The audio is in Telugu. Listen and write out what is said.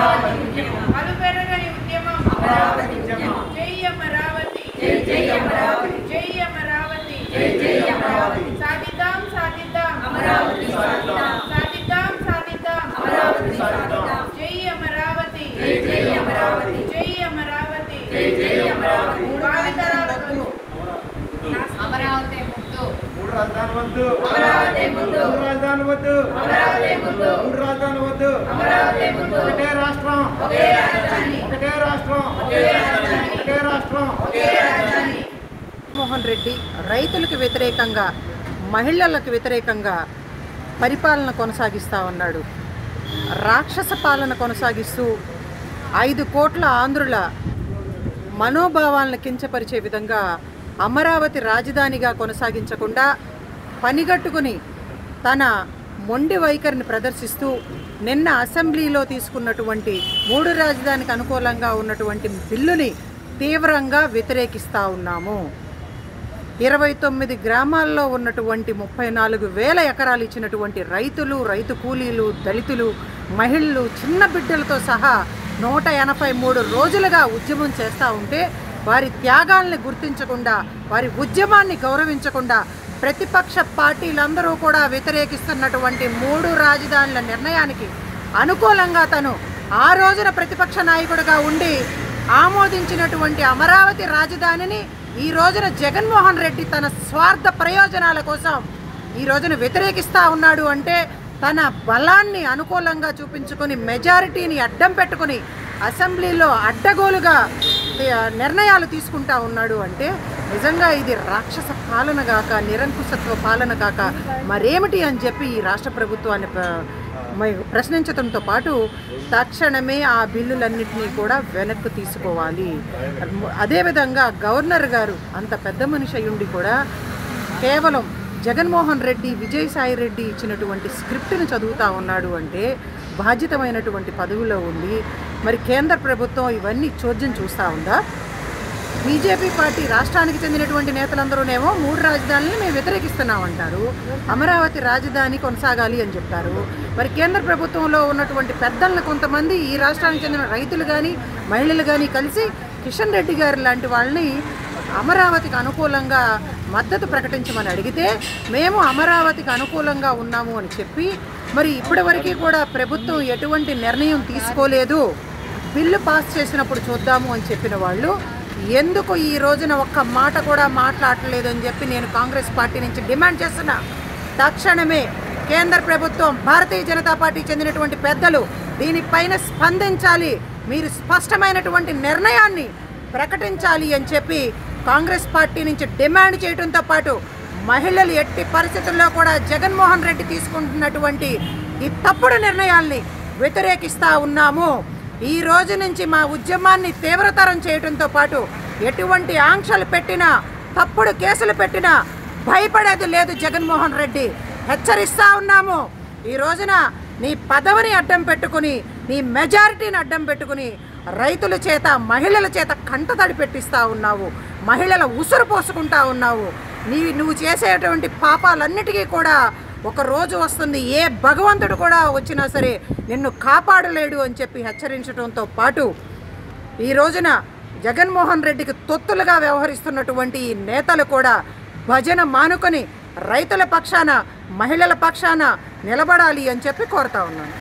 మలుపెరగని ఉద్యమం జై అమరావతి జై అమరావతి సాధిద్దాం అమరావతి సాధిద్దాం అమరావతి జై అమరావతి జై అమరావతి భావితరాలకు అమరావతి ముద్దు మూడు రాజధానులు వద్దు ఒకటే రాష్ట్రం మోహన్ రెడ్డి రైతులకు వ్యతిరేకంగా మహిళలకు వ్యతిరేకంగా పరిపాలన కొనసాగిస్తూ ఉన్నాడు. రాక్షస పాలన కొనసాగిస్తూ 5 కోట్ల ఆంధ్రుల మనోభావాలను కించపరిచే విధంగా అమరావతి రాజధానిగా కొనసాగించకుండా పనిగట్టుకుని తన మొండి వైఖరిని ప్రదర్శిస్తూ నిన్న అసెంబ్లీలో తీసుకున్నటువంటి 3 రాజధానికి అనుకూలంగా ఉన్నటువంటి బిల్లుని తీవ్రంగా వ్యతిరేకిస్తూ ఉన్నాము. 29 గ్రామాల్లో ఉన్నటువంటి 34,000 ఎకరాలు ఇచ్చినటువంటి రైతులు, రైతు కూలీలు, దళితులు, మహిళలు, చిన్న బిడ్డలతో సహా 183 రోజులుగా ఉద్యమం చేస్తూ ఉంటే వారి త్యాగాల్ని గుర్తించకుండా, వారి ఉద్యమాన్ని గౌరవించకుండా ప్రతిపక్ష పార్టీలందరూ కూడా వ్యతిరేకిస్తున్నటువంటి 3 రాజధానుల నిర్ణయానికి అనుకూలంగా తను ఆ రోజున ప్రతిపక్ష నాయకుడిగా ఉండి ఆమోదించినటువంటి అమరావతి రాజధానిని ఈ రోజున జగన్మోహన్ రెడ్డి తన స్వార్థ ప్రయోజనాల కోసం ఈ రోజున వ్యతిరేకిస్తూ ఉన్నాడు. అంటే తన బలాన్ని అనుకూలంగా చూపించుకొని మెజారిటీని అడ్డం పెట్టుకుని అసెంబ్లీలో అడ్డగోలుగా నిర్ణయాలు తీసుకుంటా ఉన్నాడు. అంటే నిజంగా ఇది రాక్షస పాలన కాక, నిరంకుశత్వ పాలన కాక మరేమిటి అని చెప్పి ఈ రాష్ట్ర ప్రభుత్వాన్ని ప్రశ్నించడంతో పాటు తక్షణమే ఆ బిల్లులన్నింటినీ కూడా వెనక్కి తీసుకోవాలి. అదేవిధంగా గవర్నర్ గారు అంత పెద్ద మనిషి అయ్యుండి కూడా కేవలం జగన్మోహన్ రెడ్డి, విజయసాయి రెడ్డి ఇచ్చినటువంటి స్క్రిప్ట్ని చదువుతూ ఉన్నాడు. అంటే బాధ్యతమైనటువంటి పదవిలో ఉండి మరి కేంద్ర ప్రభుత్వం ఇవన్నీ చోద్యం చూస్తూ ఉందా? బీజేపీ పార్టీ రాష్ట్రానికి చెందినటువంటి నేతలందరూనేమో 3 రాజధానులను మేము వ్యతిరేకిస్తున్నామంటారు, అమరావతి రాజధాని కొనసాగాలి అని చెప్తారు. మరి కేంద్ర ప్రభుత్వంలో ఉన్నటువంటి పెద్దలను కొంతమంది ఈ రాష్ట్రానికి చెందిన రైతులు కానీ మహిళలు కానీ కలిసి కిషన్ రెడ్డి గారు లాంటి వాళ్ళని అమరావతికి అనుకూలంగా మద్దతు ప్రకటించమని అడిగితే మేము అమరావతికి అనుకూలంగా ఉన్నాము అని చెప్పి మరి ఇప్పటివరకు కూడా ప్రభుత్వం ఎటువంటి నిర్ణయం తీసుకోలేదు, బిల్లు పాస్ చేసినప్పుడు చూద్దాము అని చెప్పిన వాళ్ళు ఎందుకు ఈ రోజున ఒక్క మాట కూడా మాట్లాడలేదు అని చెప్పి నేను కాంగ్రెస్ పార్టీ నుంచి డిమాండ్ చేస్తున్నా. తక్షణమే కేంద్ర ప్రభుత్వం, భారతీయ జనతా పార్టీ చెందినటువంటి పెద్దలు దీనిపైన స్పందించాలి, మీరు స్పష్టమైనటువంటి నిర్ణయాన్ని ప్రకటించాలి అని చెప్పి కాంగ్రెస్ పార్టీ నుంచి డిమాండ్ చేయడంతో పాటు మహిళలు ఎట్టి పరిస్థితుల్లో కూడా జగన్మోహన్ రెడ్డి తీసుకుంటున్నటువంటి ఈ తప్పుడు నిర్ణయాల్ని వ్యతిరేకిస్తూ ఉన్నాము. ఈ రోజు నుంచి మా ఉద్యమాన్ని తీవ్రతరం చేయడంతో పాటు ఎటువంటి ఆంక్షలు పెట్టినా, తప్పుడు కేసులు పెట్టినా భయపడేది లేదు జగన్మోహన్ రెడ్డి, హెచ్చరిస్తూ ఉన్నాము. ఈ రోజున నీ పదవిని అడ్డం పెట్టుకుని, నీ మెజారిటీని అడ్డం పెట్టుకుని రైతుల చేత, మహిళల చేత కంటతడి పెట్టిస్తూ ఉన్నావు, మహిళల ఉసురు పోసుకుంటా ఉన్నావు. నువ్వు చేసేటువంటి పాపాలన్నిటికీ కూడా ఒక రోజు వస్తుంది, ఏ భగవంతుడు కూడా వచ్చినా సరే నిన్ను కాపాడలేడు అని చెప్పి హెచ్చరించడంతో పాటు ఈ రోజున జగన్మోహన్ రెడ్డికి తొత్తులుగా వ్యవహరిస్తున్నటువంటి ఈ నేతలు కూడా భజన మానుకొని రైతుల పక్షాన, మహిళల పక్షాన నిలబడాలి అని చెప్పి కోరుతా ఉన్నాను.